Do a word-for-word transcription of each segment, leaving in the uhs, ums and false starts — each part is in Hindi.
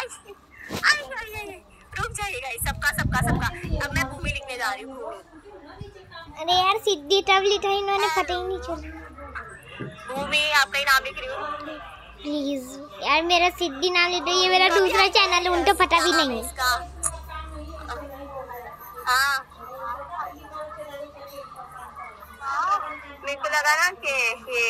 रुक जाइएगा, सबका सबका सबका। अब मैं भूमि लिखने जा रही हूँ, भूमि। अरे यार सिद्धि तब लिखा इन्होंने, पता ही नहीं चला। भूमि आपका ही नाम लिख रही हूँ। प्लीज यार मेरा सिद्धि नाम लिख रही है, मेरा दूसरा चैनल है, उनको पता भी नहीं है। हाँ मेरे को लगा ना कि ये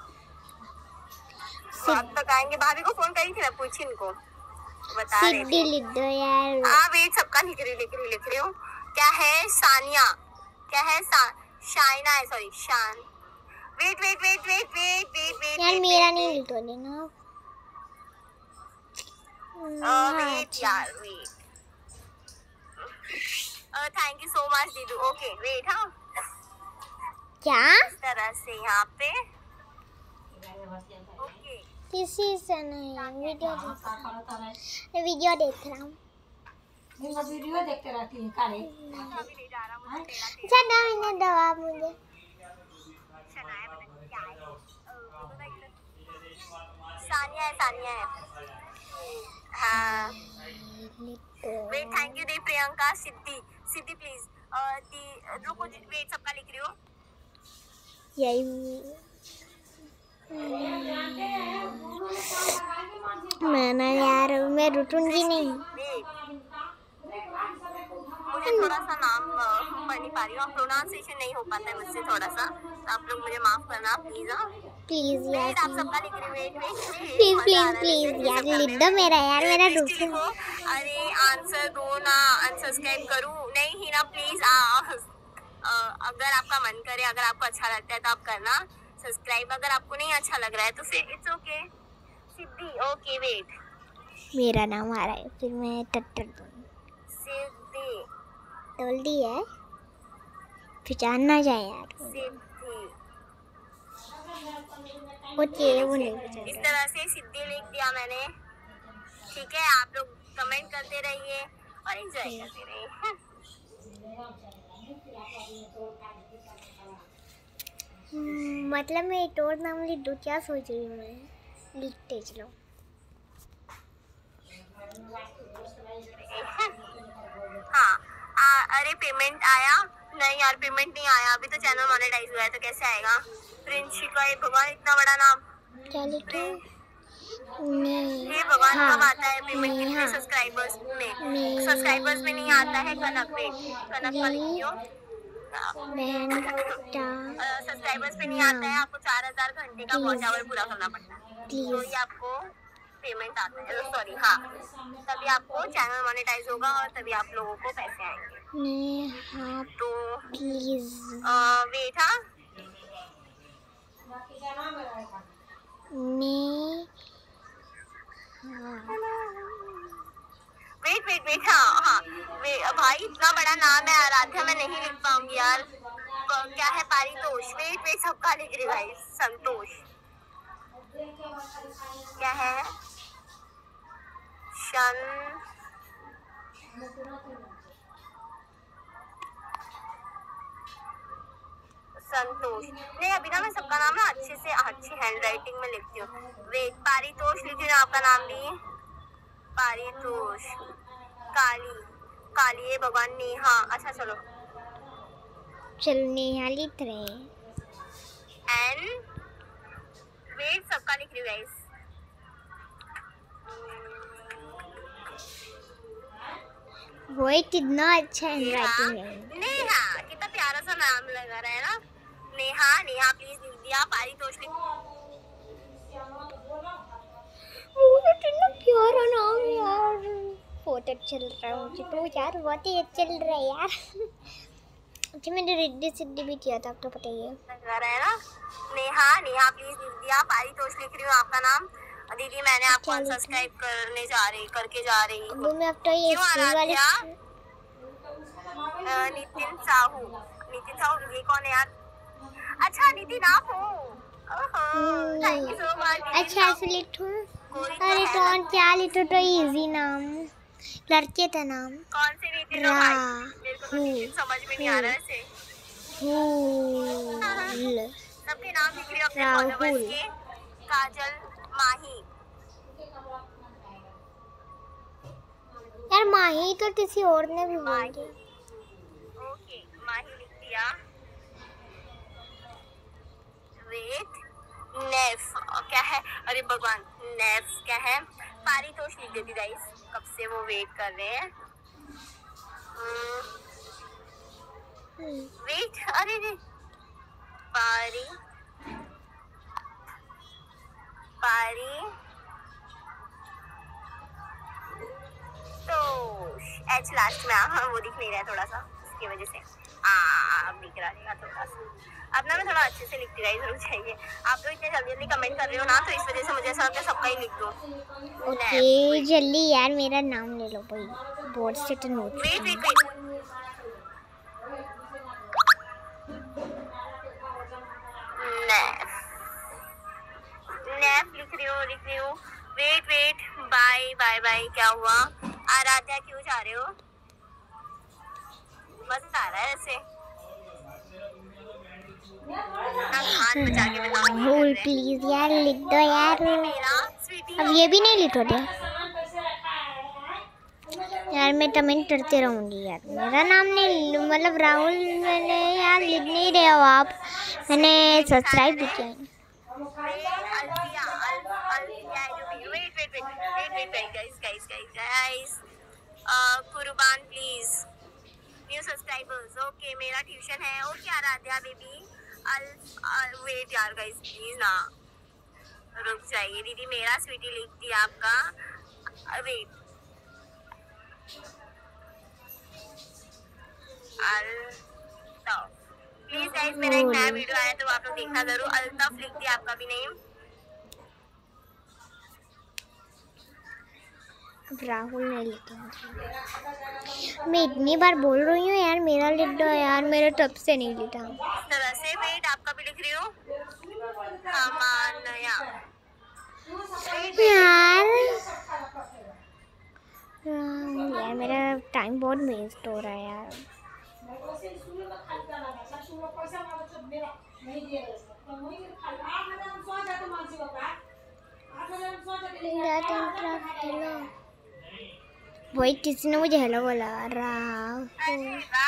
आप तक आएंगे। भाभी को फोन करी थी ना, पूछी इनको, बता रहे थे। सिद्धि लिख दो यार। हाँ वेट, सबका लिख रही लिख रही लिख रही हूँ। क्या है? सानिया। क्या है? सा शाइना है, sorry Shaan. Wait wait wait wait wait wait wait यार मेरा नहीं लिख दो देना। वेट यार wait. Thank you so much दीदू। Okay wait. हाँ क्या इस तरह से यहाँ पे ओके। किसी से नहीं, वीडियो वीडियो देख रहा हूँ। वीडियो देखते रहती है काले। अच्छा दो मिनट दो आप मुझे। सानिया है, सानिया है। हाँ वेट, थैंक यू दी प्रियंका। सिद्धि सिद्धि प्लीज दी रुको वेट, सबका लिख रही हो। यही मैं ना यार मैं रुकूंगी नहीं। मुझे थोड़ा सा नाम पढ़ नहीं पा रही हूँ, प्रोनाउंसिएशन नहीं हो पाता है मुझसे थोड़ा सा, तो आप लोग मुझे माफ करना प्लीज। प्लीज यार आप सबका लिख रही। Wait wait please please please यार लिख दो मेरा, यार मेरा दूसरा। अरे आंसर दो ना, अनसब्सक्राइब करूँ नहीं ही ना प्लीज। अगर आपका मन करे, अगर आपको अच्छा लगता है तो आप करना सब्सक्राइब, अगर आपको नहीं अच्छा लग रहा है तो फिर it's okay. Siddhi okay wait, मेरा नाम आ रहा है फिर मैं टट्टर सिद्धि जल्दी है पहचान ना जाए यार। सिद्धि ओके वो नहीं इस तरह से सिद्धि लिख दिया मैंने। ठीक है, आप लोग कमेंट करते रहिए और एंजॉय करते रहिए। मतलब मैं टोर नाम लिख दूँ, क्या सोच रही हूँ मैं, लिखते चलो। हाँ आ, अरे पेमेंट आया? नहीं यार पेमेंट नहीं आया, अभी तो चैनल मोनेटाइज हुआ है तो कैसे आएगा। प्रिंशिका, ये भगवान इतना बड़ा नाम क्या लिखूं? ये भगवान हाँ, कब आता है पेमेंट? कितने सब्सक्राइबर्स में? सब्सक्राइबर्स में नहीं आता है। कनक वेट, कनक का लिखियो। सब्सक्राइबर्स पे नहीं आता है, आपको चार हजार घंटे का वॉच आवर पूरा करना पड़ता है, तो ये आपको पेमेंट आता है। सॉरी हाँ, तभी आपको चैनल मोनेटाइज होगा और तभी आप लोगों को पैसे आएंगे। हाँ तो प्लीज वेट। हाँ वेट वेट वेट हाँ हाँ वे, भाई इतना बड़ा नाम है आराध्या, मैं नहीं लिख पाऊंगी यार। क्या है? पारितोष। वेट वेट, सबका लिख रही भाई। संतोष। क्या है? शन संतोष नहीं, अभी ना मैं सबका नाम ना अच्छे से अच्छी हैंडराइटिंग में लिखती हूँ। वेट, पारितोष लिख रही हूँ, आपका नाम भी पारितोष। काली, काली ये भगवान। नेहा, अच्छा चलो चलो नेहा लिख रहे हैं। एन वेट, सबका लिख रही हूँ गाइस। वो कितना अच्छा हैंडराइटिंग है। नेहा, कितना प्यारा सा नाम लगा रहा है ना। नेहा, नेहा प्लीज लिख दिया। पारितोष लिख। कितना प्यारा नाम यार, बहुत अच्छा चल रहा है मुझे तो यार, बहुत ही अच्छा चल रहा है यार। अच्छा मैंने रिद्धि सिद्धि भी किया था, आपको पता ही है। लगा रहा है ना। नेहा, नेहा प्लीज लिख दिया। पारितोष लिख रही हूँ, आपका नाम। दीदी मैंने आपको अनसब्सक्राइब करने जा रही करके जा रही हूँ। मैं अब तो ये स्कूल वाले नितिन साहू। नितिन साहू ये कौन है यार? अच्छा नितिन आप हो। Thank you so much. अच्छा ऐसे लिखूं? अरे तो क्या लिखूं? तो इजी नाम, लड़के का नाम। कौन से नितिन हो भाई? मेरे को तो नितिन समझ में नहीं आ रहा है ऐसे। सबके नाम लिख रही हूँ अपने फॉलोवर्स के। काजल, माही, माही तो किसी और ने भी बोल माही। दिया। ओके माही लिख दिया। वेट नेफ क्या है? अरे भगवान नेफ क्या है? पारितोष लिख देती गाइस, कब से वो वेट कर रहे हैं। वेट अरे रे पारी पारी तो एच लास्ट में हाँ वो दिख नहीं रहा है थोड़ा सा, इसकी वजह से आ अब दिख रहा है थोड़ा सा। अब ना मैं थोड़ा अच्छे से लिखती रही जरूर चाहिए। आप लोग इतने जल्दी जल्दी कमेंट कर रहे हो ना, तो इस वजह से मुझे ऐसा लगता है सबका ही लिख दो। ओके जल्दी यार मेरा नाम ले लो भाई, बोर्ड से तो नोट। वेट वेट वेट नेफ नेफ लिख रही हूँ लिख रही हूँ। Wait wait bye bye bye. क्या हुआ आराध्या, क्यों जा रहे हो? बस आ रहा है ऐसे राहुल प्लीज यार लिख दो यार। अब ये भी नहीं लिखोगे यार, मैं कमेंट करते रहूंगी यार। मेरा नाम नहीं मतलब राहुल मैंने यार लिख नहीं रहे हो आप, मैंने सब्सक्राइब भी किया। कुर्बान प्लीज न्यू सब्सक्राइबर्स। ओके मेरा ट्यूशन है। ओके आराध्या बेबी अल वेट यार गाइस प्लीज ना रुक जाइए। दीदी मेरा स्वीटी लिख दिया आपका। वेट अल्ताफ प्लीज गाइस, मेरा एक नया वीडियो आया तो आप लोग देखना जरूर। अल्ताफ लिख दिया आपका भी नेम। राहुल ने लिखा। मैं इतनी बार बोल रही हूँ यार मेरा लिख दो यार, मेरे तब से नहीं लिखा। इस तरह से वेट आपका भी लिख रही हूँ। अमानया यार यार मेरा टाइम बहुत वेस्ट हो रहा है यार। वही किसी ने मुझे हेलो बोला। राहुल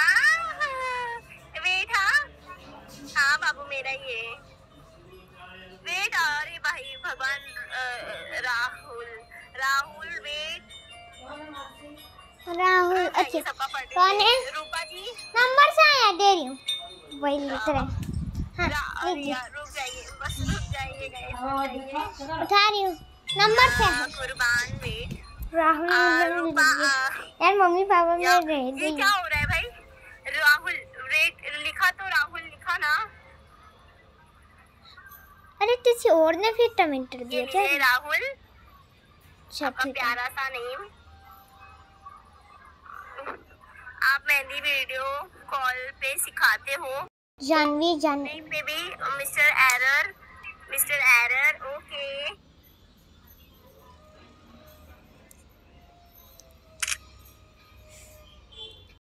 वेट हाँ हाँ बाबू मेरा ये वेट। अरे भाई भगवान राहुल राहुल वेट राहुल अच्छा सबका पढ़ कौन है? रूपा जी नंबर से आया दे रही हूँ वही लिख रहे। हाँ अरे यार रुक जाइए बस रुक जाइए गाइस उठा रही हूँ नंबर से। कुर्बान वेट राहुल रूपा यार मम्मी पापा में रह ये गई। क्या हो रहा है भाई? राहुल वेट लिखा तो राहुल लिखा ना। अरे किसी और ने फिर कमेंट कर दिया क्या? ये राहुल अच्छा आपका ठीक है। प्यारा सा नेम। आप मेहंदी वीडियो कॉल पे सिखाते हो? जानवी जान पे भी मिस्टर एरर